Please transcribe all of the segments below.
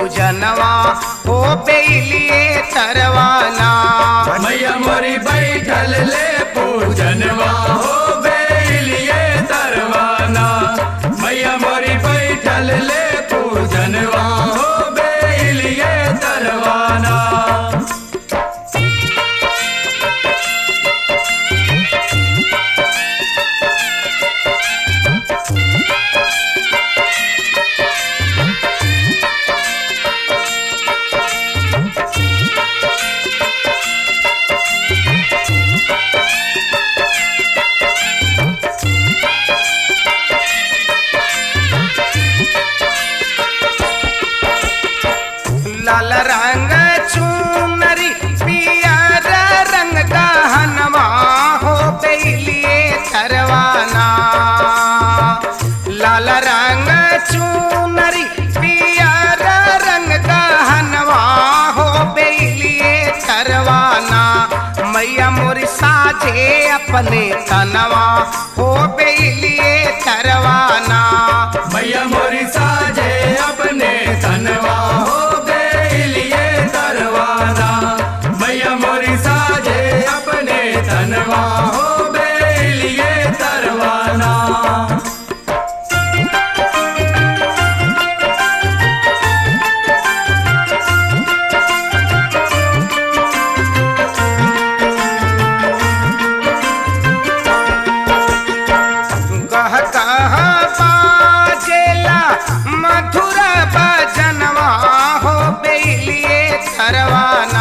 पूजनवा हो बेलिए तरवाना। मैया मोरी बैठल ले पूजनवा हो बेलिए तरवाना। मैया मोरी बैठल ले पूजनवा हो बेलिए तरवाना। लाल रंग चुनरी पियर रंग गहनवा हो बेलिए तरवाना। लाल रंग चुनरी पियर रंग गहनवा हो बेलिए तरवाना। मैया मोरी साजे अपने तनवा हो बेलिए तरवाना। मैया मोरी साजे अपने तनवा हो बेलिए तरवाना। मैया मोरी साजे अपने तनवा हो बेलिए तरवाना। गह गह बाजेला मधुर भजनवा हो बेलिए तरवाना।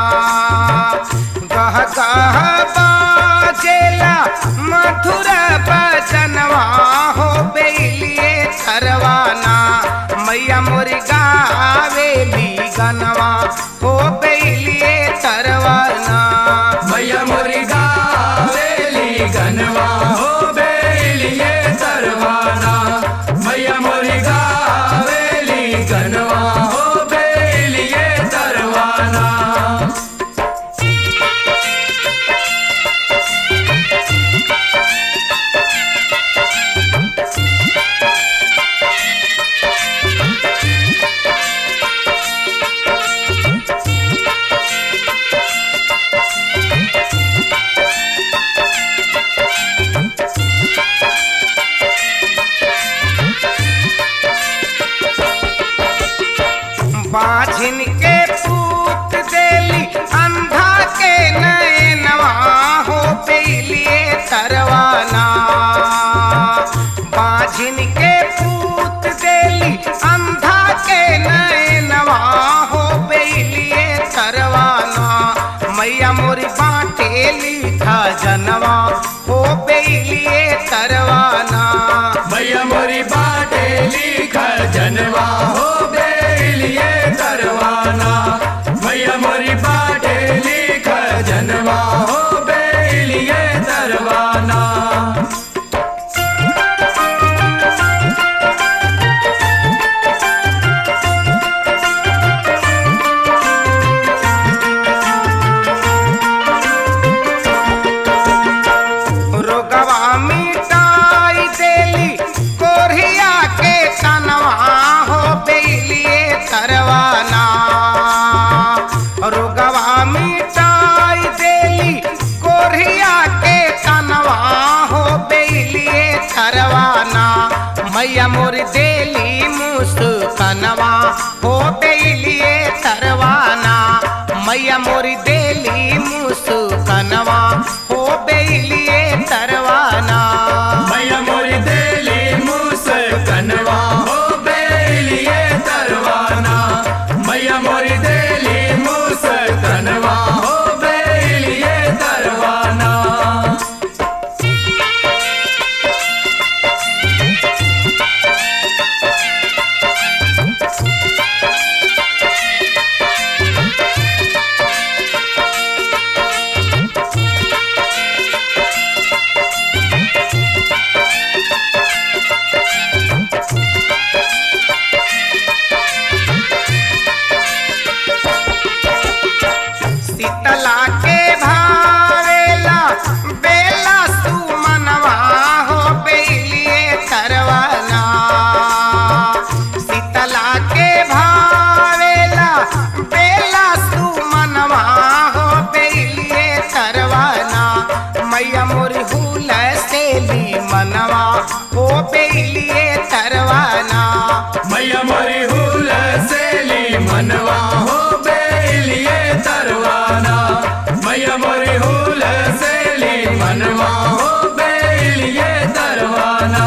गह गह बाजेला मधुर भजनवा हो बेलिए तरवाना। मैया मोरी गावेली गनवा हो बेलिए तरवाना। मैया मोरी गावेली गनवा हो बेलिए तरवाना। मैया मोरी गावेली गनवा हो बेलिए तरवाना। बाझिन के पूत देली अंधा के नैनवा हो बेलिए तरवाना। बाझिन के पूत देली अंधा के नैनवा हो बेलिए तरवाना। मैया मोरी बाटेली खजनवा हो बेलिए तरवाना। मैया मोरी बाटेली खजनवा हो बेलिए तरवाना। मैया मोरी बाटेली खजनवा हो बेलिए तरवाना। रोगवा मिटाई देली कोरिया के तनवा हो बेलिए तरवाना। रोगवा मिटाई देली कोरिया के तनवा हो बेलिए तरवाना। मैया मोरी देली मुस्कनवा हो बेलिए तरवाना। मैया मोरी देली मुस्कनवा हो बेलिए तरवाना। मैया मोरी देली मुस्कनवा हो बेलिए तरवाना। मैया मोरी देली मुस्कनवा हो बेलिए तरवाना। मनवा हो बेलिए तरवाना मैया मोरी हुल सेली मनवा हो बेलिए तरवाना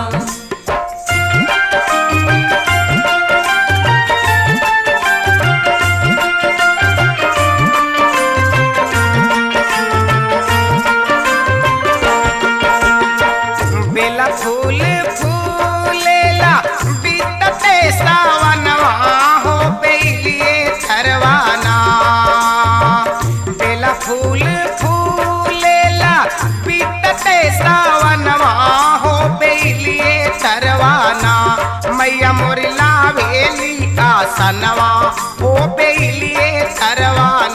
बेला फूल फूलेला बीतते सावनवा हो बेलिए तरवाना बेला फूल फूलेला बीतते सावनवा हो बेलिए तरवाना मैया मोरी लावेली आसनवा हो बेलिए तरवाना